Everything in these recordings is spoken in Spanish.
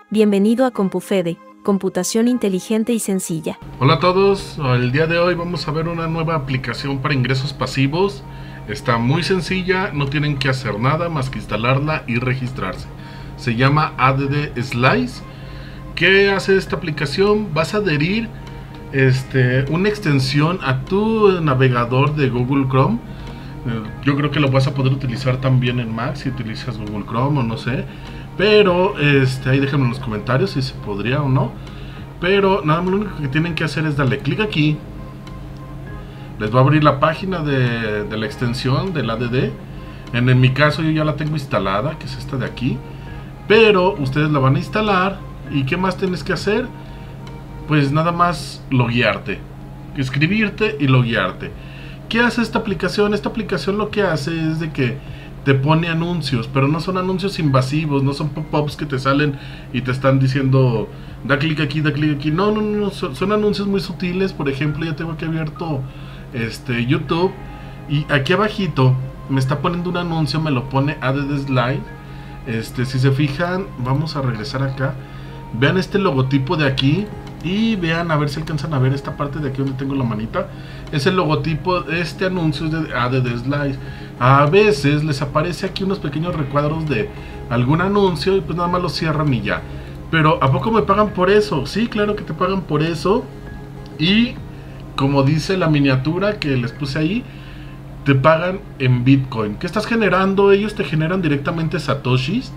Bienvenido a CompuFede, computación inteligente y sencilla. Hola a todos, el día de hoy vamos a ver una nueva aplicación para ingresos pasivos. Está muy sencilla, no tienen que hacer nada más que instalarla y registrarse. Se llama ADD Slice. ¿Qué hace esta aplicación? Vas a adherir una extensión a tu navegador de Google Chrome. Yo creo que lo vas a poder utilizar también en Mac si utilizas Google Chrome o no sé. Pero ahí déjenme en los comentarios si se podría o no. Pero nada más lo único que tienen que hacer es darle clic aquí. Les va a abrir la página de la extensión del ADD. En mi caso yo ya la tengo instalada, que es esta de aquí. Pero ustedes la van a instalar. ¿Y qué más tienes que hacer? Pues nada más loguearte, escribirte y loguearte. ¿Qué hace esta aplicación? Esta aplicación lo que hace es de que te pone anuncios, pero no son anuncios invasivos, no son pop-ups que te salen y te están diciendo da clic aquí, da clic aquí. No, son anuncios muy sutiles. Por ejemplo, ya tengo aquí abierto YouTube y aquí abajito me está poniendo un anuncio, me lo pone ADD Slide. Si se fijan, vamos a regresar acá. Vean este logotipo de aquí y vean a ver si alcanzan a ver esta parte de aquí donde tengo la manita. Es el logotipo, este anuncio es de ADD Slice. A veces les aparece aquí unos pequeños recuadros de algún anuncio y pues nada más lo cierran y ya. Pero ¿a poco me pagan por eso? Sí, claro que te pagan por eso. Y como dice la miniatura que les puse ahí, te pagan en Bitcoin. ¿Qué estás generando? Ellos te generan directamente satoshis.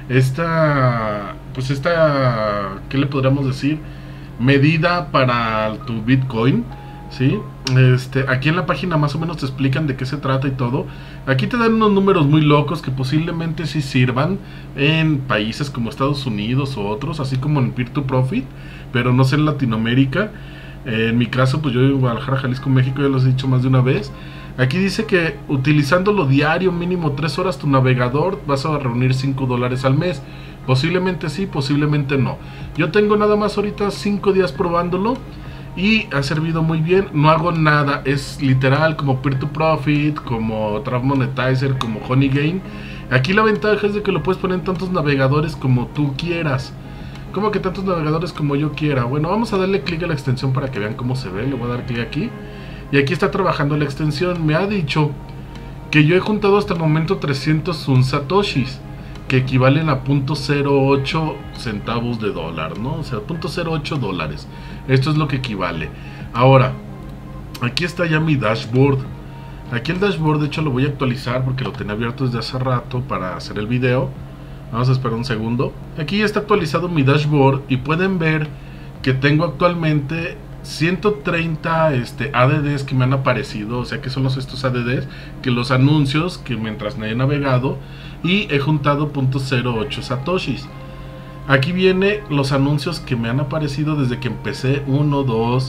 ¿Qué le podríamos decir? Medida para tu Bitcoin, ¿sí? Aquí en la página más o menos te explican de qué se trata y todo. Aquí te dan unos números muy locos que posiblemente sí sirvan en países como Estados Unidos o otros, así como en Peer-to-Profit, pero no sé en Latinoamérica. En mi caso, pues yo vivo en Guadalajara, Jalisco, México, ya los he dicho más de una vez. Aquí dice que utilizándolo diario, mínimo 3 horas tu navegador, vas a reunir $5 al mes. Posiblemente sí, posiblemente no. Yo tengo nada más ahorita 5 días probándolo y ha servido muy bien. No hago nada, es literal como Peer-to-Profit, como Trap Monetizer, como Honeygain. Aquí la ventaja es de que lo puedes poner en tantos navegadores como tú quieras. ¿Cómo que tantos navegadores como yo quiera? Bueno, vamos a darle clic a la extensión para que vean cómo se ve. Le voy a dar clic aquí. Y aquí está trabajando la extensión. Me ha dicho que yo he juntado hasta el momento 301 satoshis, que equivalen a 0.08 centavos de dólar, ¿no? O sea, 0.08 dólares. Esto es lo que equivale. Ahora, aquí está ya mi dashboard. Aquí el dashboard, de hecho, lo voy a actualizar porque lo tenía abierto desde hace rato para hacer el video. Vamos a esperar un segundo. Aquí ya está actualizado mi dashboard y pueden ver que tengo actualmente 130 ADDs que me han aparecido. O sea, que son estos ADDs, que los anuncios que mientras me he navegado, y he juntado 0.08 satoshis. Aquí viene los anuncios que me han aparecido desde que empecé. 1, 2,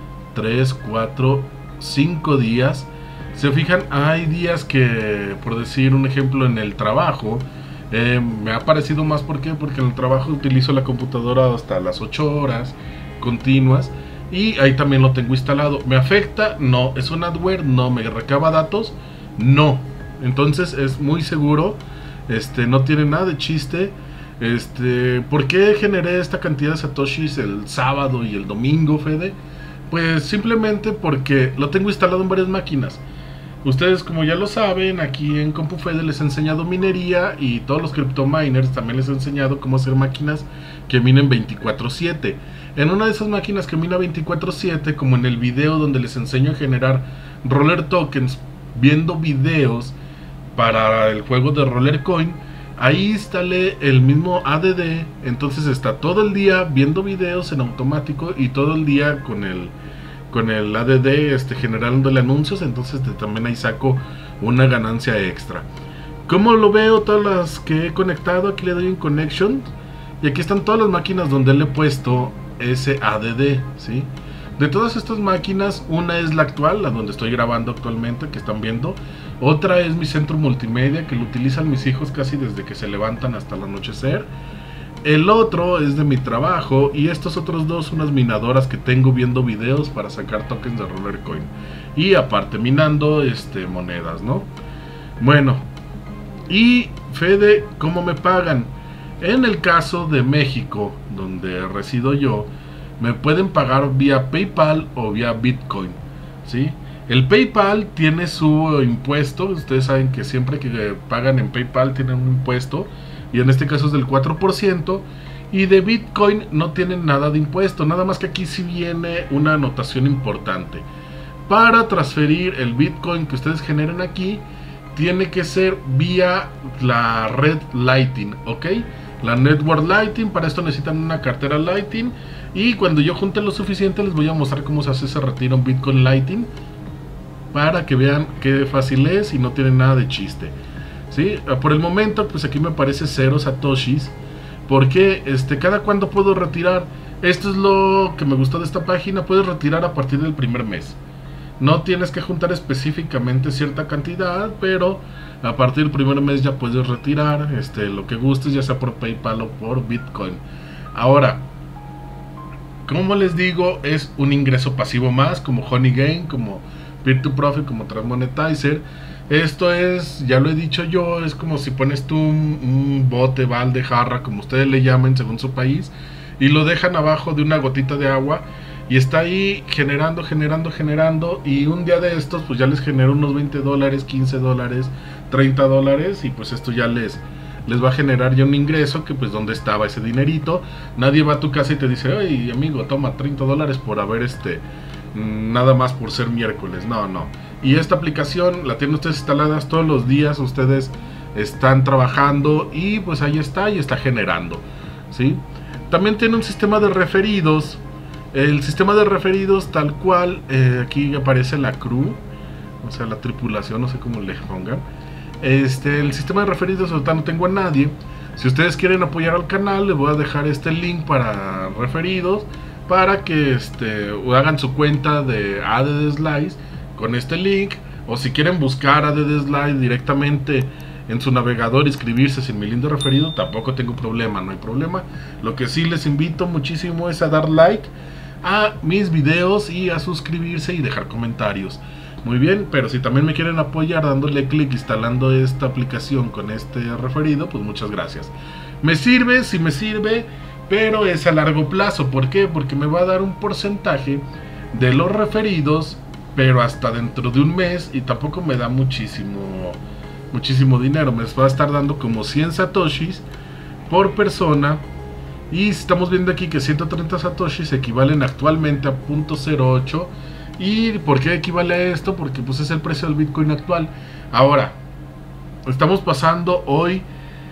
3, 4, 5 días. Se fijan, hay días que, por decir un ejemplo, en el trabajo me ha aparecido más. ¿Por qué? Porque en el trabajo utilizo la computadora hasta las 8 horas continuas y ahí también lo tengo instalado. ¿Me afecta? No. ¿Es un adware? No. ¿Me recaba datos? No. Entonces es muy seguro. No tiene nada de chiste. ¿Por qué generé esta cantidad de satoshis el sábado y el domingo, Fede? Pues simplemente porque lo tengo instalado en varias máquinas. Ustedes, como ya lo saben, aquí en CompuFede les he enseñado minería y todos los CryptoMiners también les he enseñado cómo hacer máquinas que minen 24/7. En una de esas máquinas que mina 24/7, como en el video donde les enseño a generar roller tokens viendo videos para el juego de Roller Coin, ahí instalé el mismo ADD. Entonces está todo el día viendo videos en automático y todo el día con el ADD generándole anuncios. Entonces también ahí saco una ganancia extra. ¿Cómo lo veo? Todas las que he conectado, aquí le doy en Connection y aquí están todas las máquinas donde le he puesto ese ADD, ¿sí? De todas estas máquinas, una es la actual, la donde estoy grabando actualmente, que están viendo. Otra es mi centro multimedia, que lo utilizan mis hijos casi desde que se levantan hasta el anochecer. El otro es de mi trabajo y estos otros dos unas minadoras que tengo viendo videos para sacar tokens de Roller Coin. Y aparte minando monedas, ¿no? Bueno, y Fede, ¿cómo me pagan? En el caso de México, donde resido yo, me pueden pagar vía PayPal o vía Bitcoin, ¿sí? El PayPal tiene su impuesto. Ustedes saben que siempre que pagan en PayPal tienen un impuesto, y en este caso es del 4%. Y de Bitcoin no tienen nada de impuesto, nada más que aquí sí viene una anotación importante. Para transferir el Bitcoin que ustedes generen aquí, tiene que ser vía la red Lightning, ¿ok? La Network Lightning. Para esto necesitan una cartera Lightning, y cuando yo junte lo suficiente les voy a mostrar cómo se hace ese retiro en Bitcoin Lightning, para que vean qué fácil es y no tiene nada de chiste, ¿sí? Por el momento pues aquí me aparece 0 satoshis, porque cada cuándo puedo retirar. Esto es lo que me gustó de esta página: puedes retirar a partir del primer mes. No tienes que juntar específicamente cierta cantidad, pero a partir del primer mes ya puedes retirar lo que gustes, ya sea por PayPal o por Bitcoin. Ahora, como les digo, es un ingreso pasivo más, como Honeygain, como Peer2Profit, como Transmonetizer. Esto es, ya lo he dicho yo, es como si pones tú un bote, balde, jarra, como ustedes le llamen según su país, y lo dejan abajo de una gotita de agua, y está ahí generando, y un día de estos pues ya les genera unos $20, $15, $30, y pues esto ya les va a generar ya un ingreso, que pues donde estaba ese dinerito. Nadie va a tu casa y te dice: oye amigo, toma $30 por haber nada más por ser miércoles. No. Y esta aplicación la tienen ustedes instaladas todos los días, ustedes están trabajando y pues ahí está, y está generando, ¿sí? También tiene un sistema de referidos. El sistema de referidos tal cual, aquí aparece la crew, o sea la tripulación, no sé cómo le pongan. El sistema de referidos, ahorita no tengo a nadie. Si ustedes quieren apoyar al canal, les voy a dejar este link para referidos, para que hagan su cuenta de Added Slice con este link, o si quieren buscar Added Slice directamente en su navegador y inscribirse sin mi link de referido, tampoco tengo problema, no hay problema. Lo que sí les invito muchísimo es a dar like a mis videos y a suscribirse y dejar comentarios. Muy bien, pero si también me quieren apoyar dándole clic, instalando esta aplicación con este referido, pues muchas gracias. Me sirve, sí me sirve, pero es a largo plazo. ¿Por qué? Porque me va a dar un porcentaje de los referidos, pero hasta dentro de un mes, y tampoco me da muchísimo dinero. Me va a estar dando como 100 satoshis por persona, y estamos viendo aquí que 130 satoshis equivalen actualmente a 0.08. ¿Y por qué equivale a esto? Porque pues es el precio del Bitcoin actual. Ahora, estamos pasando hoy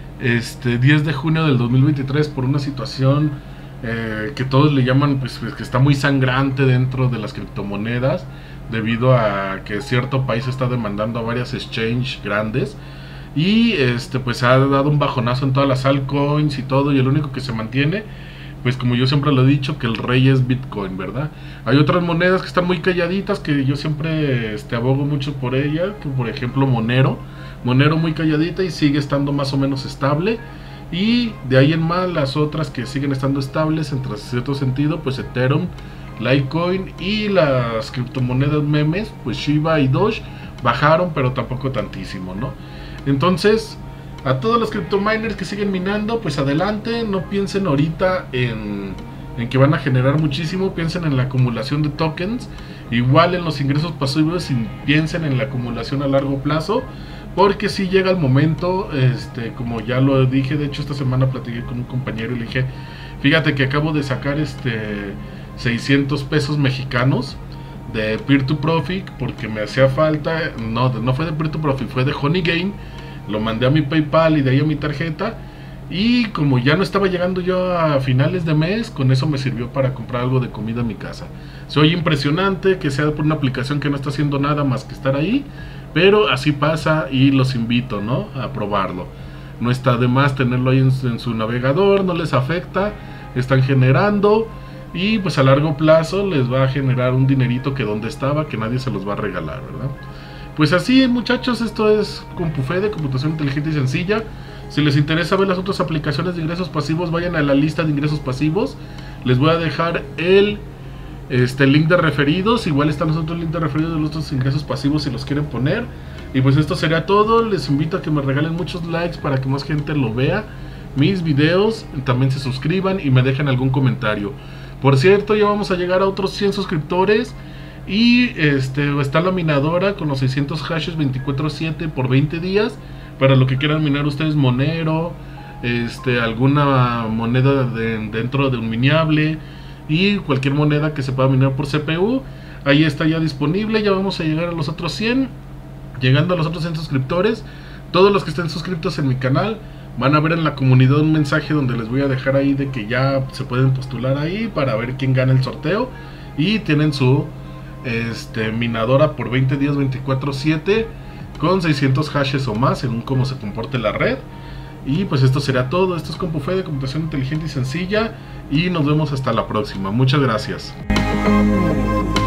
10 de junio del 2023 por una situación que todos le llaman pues que está muy sangrante dentro de las criptomonedas, debido a que cierto país está demandando a varias exchanges grandes, y pues ha dado un bajonazo en todas las altcoins y todo, y el único que se mantiene, pues como yo siempre lo he dicho, que el rey es Bitcoin, ¿verdad? Hay otras monedas que están muy calladitas, que yo siempre abogo mucho por ella, que por ejemplo Monero muy calladita y sigue estando más o menos estable. Y de ahí en más las otras que siguen estando estables en cierto sentido, pues Ethereum, Litecoin, y las criptomonedas memes, pues Shiba y Doge bajaron, pero tampoco tantísimo, ¿no? Entonces, a todos los criptominers que siguen minando, pues adelante. No piensen ahorita en que van a generar muchísimo, piensen en la acumulación de tokens, igual en los ingresos pasivos, y piensen en la acumulación a largo plazo, porque si llega el momento, como ya lo dije, de hecho esta semana platiqué con un compañero y le dije: fíjate que acabo de sacar 600 pesos mexicanos de Peer2Profit, porque me hacía falta. No fue de Peer2Profit, fue de Honeygain. Lo mandé a mi PayPal y de ahí a mi tarjeta, y como ya no estaba llegando yo a finales de mes, con eso me sirvió para comprar algo de comida a mi casa. Se oye impresionante que sea por una aplicación que no está haciendo nada más que estar ahí, pero así pasa, y los invito, ¿no?, a probarlo. No está de más tenerlo ahí en su navegador, no les afecta, están generando, y pues a largo plazo les va a generar un dinerito que donde estaba, que nadie se los va a regalar, ¿verdad? Pues así, muchachos, esto es CompuFede, computación inteligente y sencilla. Si les interesa ver las otras aplicaciones de ingresos pasivos, vayan a la lista de ingresos pasivos. Les voy a dejar el link de referidos. Igual están los otros links de referidos de los otros ingresos pasivos si los quieren poner. Y pues esto sería todo. Les invito a que me regalen muchos likes para que más gente lo vea. mis videos, también se suscriban y me dejen algún comentario. Por cierto, ya vamos a llegar a otros 100 suscriptores. Y está la minadora con los 600 hashes 24/7 por 20 días. Para lo que quieran minar ustedes, Monero, alguna moneda dentro de un miniable y cualquier moneda que se pueda minar por CPU. Ahí está ya disponible. Ya vamos a llegar a los otros 100. Llegando a los otros 100 suscriptores, todos los que estén suscritos en mi canal van a ver en la comunidad un mensaje donde les voy a dejar ahí de que ya se pueden postular ahí para ver quién gana el sorteo. Y tienen su minadora por 20 días 24/7 con 600 hashes o más según cómo se comporte la red. Y pues esto será todo. Esto es CompuFede, computación inteligente y sencilla, y nos vemos hasta la próxima. Muchas gracias.